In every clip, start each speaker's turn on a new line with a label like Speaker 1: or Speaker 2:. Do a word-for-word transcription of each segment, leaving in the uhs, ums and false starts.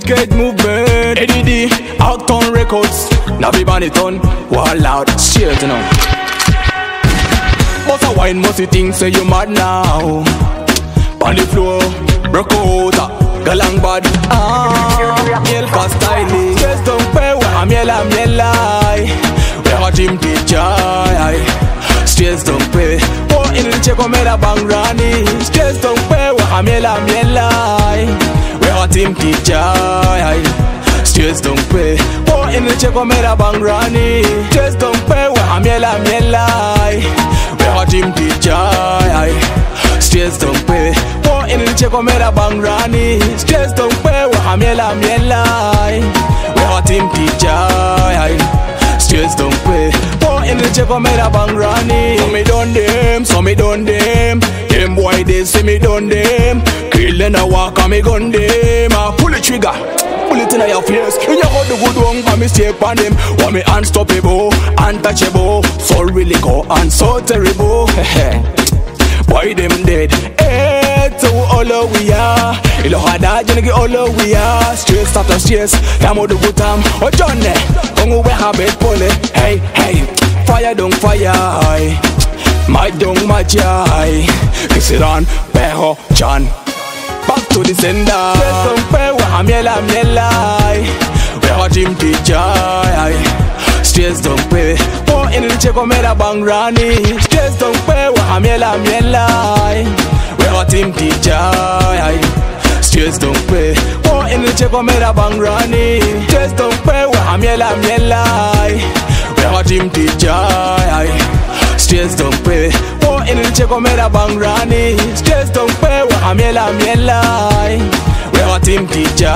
Speaker 1: Wicked movement. Edie Dee, Acton Rcdz. Navi Baniton, wall out, straight you know. But a wine must you think say you mad now. On the floor, broke out, galang bad. Ah, miel ka stylish. Just don't pay what I'm yella, I'm yella. We have a gym teacher. Just don't pay. Oh, in the check on me da bang rani. Just don't pay what I'm yella, I'm yella. We have a team teacher. Just don't pay. Oh, in the check on me da bang rani. Just don't pay what I'm yella, I'm yella. We have a team teacher. Just don't pay. Oh, in the check on me da bang rani. Just don't pay what I'm yella, I'm yella. We have a team teacher. Just don't pay. Oh, in the check on me da bang rani. So me done them, so me done them. Them boy they say me done them. Kill and I walk and me gun them. I pull the trigger, pull it in your face. You know how the good one for mistake on them. Want me unstoppable, untouchable. So really go and so terrible. Boy them dead. Hey, to all of we are. Ilo hada jene ki all of we are. Straight start to stress. Yamo the good time. Oh Johnny, kongu we habit pole. Hey hey, fire don't fire. My don't match ya. Kiss it on, peho John. Back to the sender. Just don't pay what I'm yella, I'm yella. We have a gym teacher. Just don't pay. Oh, in the check on me da bang rani. Just don't pay what I'm yella, I'm yella. We have a team teacher. Just don't pay. Oh, in the check on me da bang rani. Just don't pay what I'm yella, I'm yella. We have a team teacher. Just don't pay. Oh, in the check on me da bang rani. Just don't pay what I'm yella, I'm yella. We have a team teacher.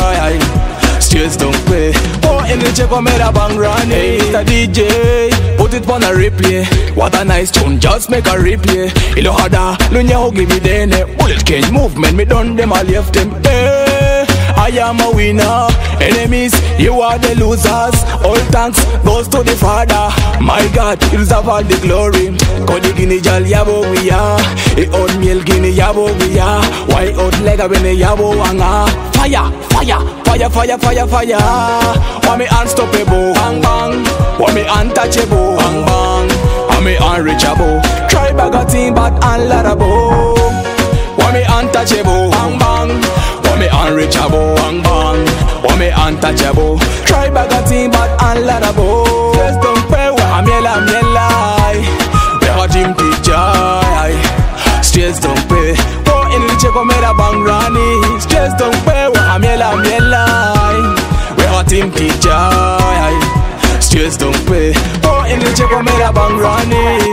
Speaker 1: Just don't pay. Oh, in the check on me da bang rani. Hey, Mister D J, put it on a replay. What a nice tune, just make a replay. Ilo hada, lunya ho give me dene. Bullet cage movement, me done them, I left them. Hey, I am a winner. Enemies, you are the losers. All thanks goes to the Father. My God, you deserve all the glory. Kodi gini jal yabo we are. E old meal gini yabo we are. Why old lega bene yabo wanga. Fire, fire, fire, fire, fire, fire. Want me unstoppable, bang bang. Want me untouchable, bang bang. Want me unreachable. Try bag a team but unloadable. Want me untouchable, bang bang. Want me unreachable, bang bang. Want me untouchable. Try bag a team but unloadable. Just don't pay what I'm yella, I'm yella. We have a gym teacher. Just don't pay. Oh, in the check on me da bang rani. Just don't pay what I'm yella, I'm yella. We have a team teacher. Just don't pay. Oh, in the check on me da bang rani.